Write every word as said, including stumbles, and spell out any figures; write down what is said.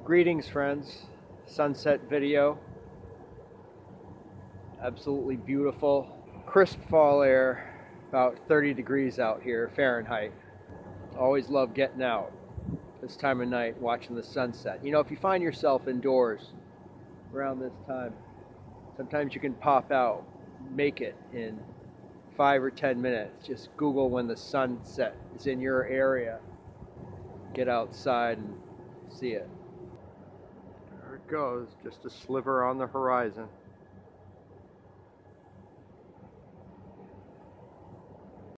Greetings, friends. Sunset video. Absolutely beautiful. Crisp fall air, about thirty degrees out here, Fahrenheit. Always love getting out this time of night, watching the sunset. You know, if you find yourself indoors around this time, sometimes you can pop out, make it in five or ten minutes. Just Google when the sunset is in your area. Get outside and see it. There it goes, just a sliver on the horizon.